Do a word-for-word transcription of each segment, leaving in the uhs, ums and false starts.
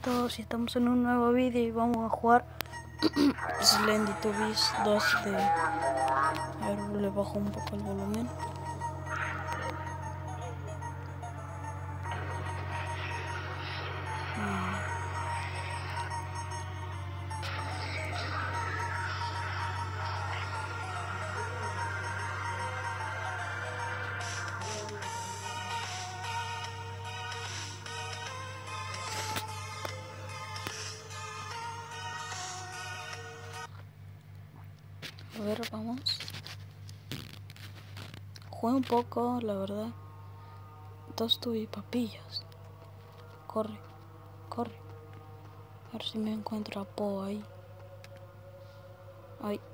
todos y estamos en un nuevo vídeo y vamos a jugar Slendy Tubbies dos de... A ver, le bajo un poco el volumen. Hmm. A ver, vamos. Juega un poco, la verdad. Dos Tubbipapillas. Corre, corre. A ver si me encuentro a Po ahí. Ay.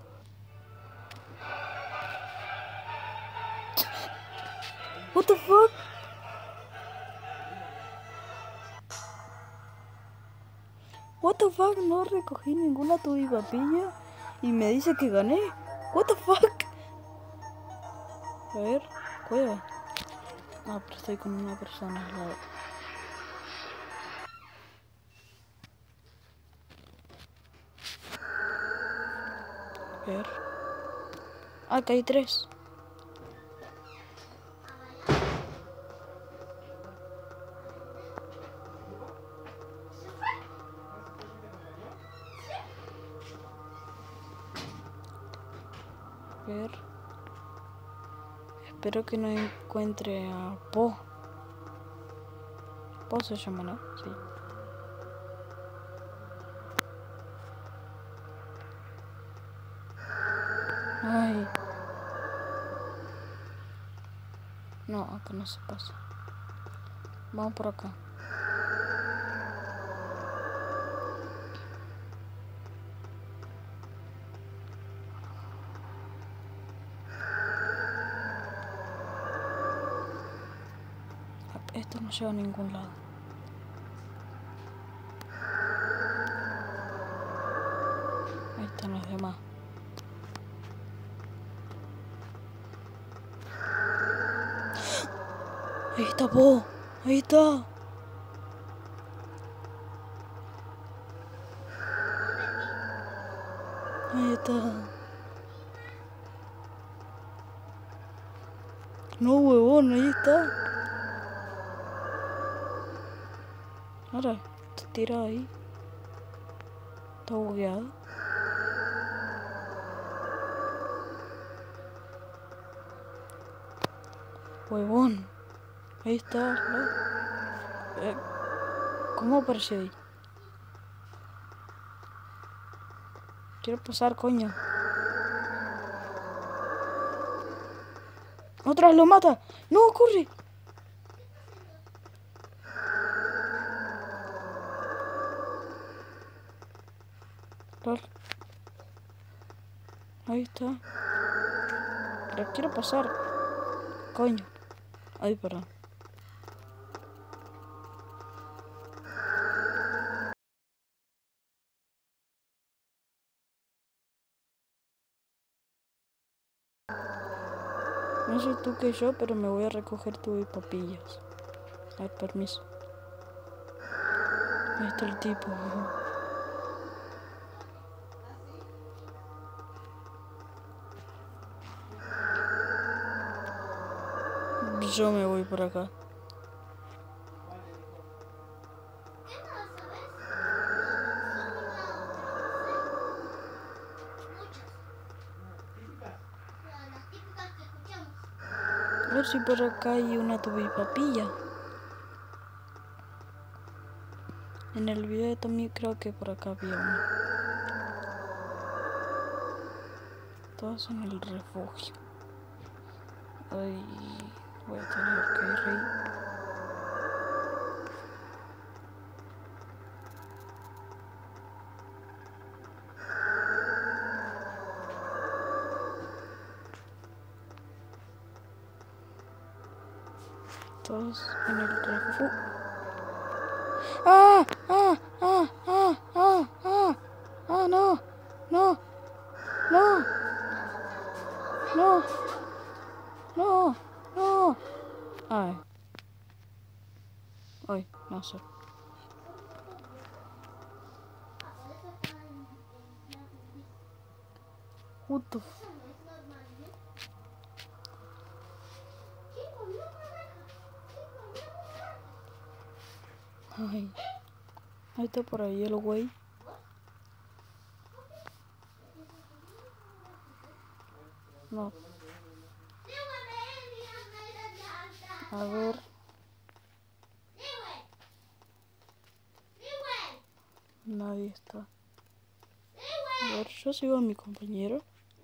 What the fuck? What the fuck? No recogí ninguna Tubbipapilla y me dice que gané. What the fuck? A ver, juega. Ah, pero estoy con una persona al lado. A ver. Ah, acá hay tres. A ver. Espero que no encuentre a Po. Po se llama, ¿no? Sí. Ay. No, acá no se pasa. Vamos por acá. Esto no lleva a ningún lado. Ahí están los demás. Ahí está Po. Ahí está. Ahí está. No, huevón, ahí está. Ahora, está tirado ahí. Está bugueado. Huevón. Ahí está. ¿No? Eh, ¿Cómo apareció ahí? Quiero pasar, coño. ¡Otra vez lo mata! ¡No, corre! Lol. Ahí está. Pero quiero pasar. Coño. Ay, perdón. No sé tú que yo, pero me voy a recoger Tubbipapillas. A ver, permiso. Ahí está el tipo. Yo me voy por acá. A ver si por acá hay una Tubbipapilla. En el video también creo que por acá había una. Todos en el refugio. Ay, voy a tener que ir ahí. Todos en el refugio. ¡Ah! ¡Ah! ¡Ah! ¡Ah! ¡Ah! ¡Ah! ¡Ah! ¡No! ¡No! ¡No! ¡No! ¡No! ¡No! ¡Ay! ¡Ay! No sé. What the f... Ay. Ahí está por ahí el güey. No. A ver. Nadie está. A ver, yo sigo a mi compañero.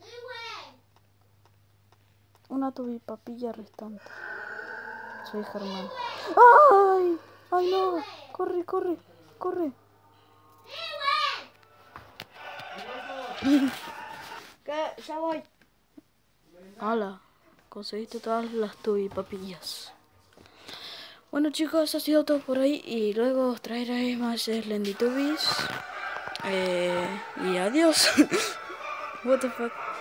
Una tubipapilla restante. Soy Germán. ¡Ay! ¡Ay no! ¡Corre, corre! ¡Corre! ¿Qué? Ya voy. ¡Hala! Conseguiste todas las tubipapillas. Bueno chicos, ha sido todo por ahí y luego os traeré más Slendytubbies. Eh, y adiós. What the fuck.